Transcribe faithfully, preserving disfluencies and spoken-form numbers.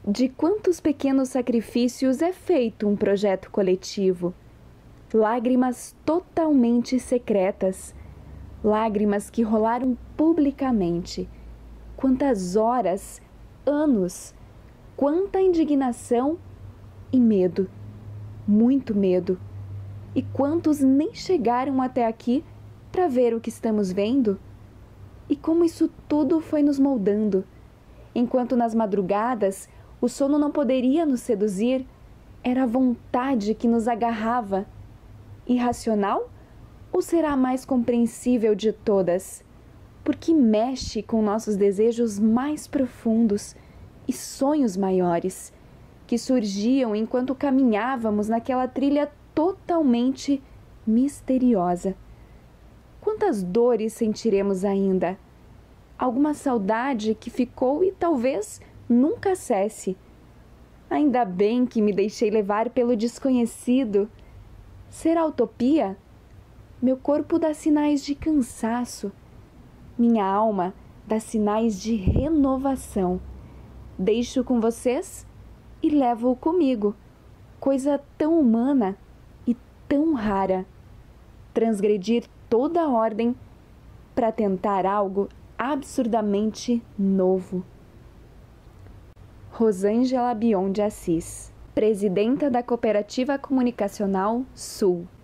De quantos pequenos sacrifícios é feito um projeto coletivo? Lágrimas totalmente secretas, lágrimas que rolaram publicamente. Quantas horas, anos, quanta indignação e medo, muito medo. E quantos nem chegaram até aqui para ver o que estamos vendo? E como isso tudo foi nos moldando. Enquanto nas madrugadas o sono não poderia nos seduzir, era a vontade que nos agarrava. Irracional? Ou será a mais compreensível de todas? Porque mexe com nossos desejos mais profundos e sonhos maiores, que surgiam enquanto caminhávamos naquela trilha totalmente misteriosa. Quantas dores sentiremos ainda? Alguma saudade que ficou e talvez nunca cesse. Ainda bem que me deixei levar pelo desconhecido. Será utopia? Meu corpo dá sinais de cansaço. Minha alma dá sinais de renovação. Deixo com vocês e levo-o comigo. Coisa tão humana e tão rara. Transgredir toda a ordem para tentar algo absurdamente novo. Rosângela Bion de Assis, presidenta da Cooperativa Comunicacional Sul.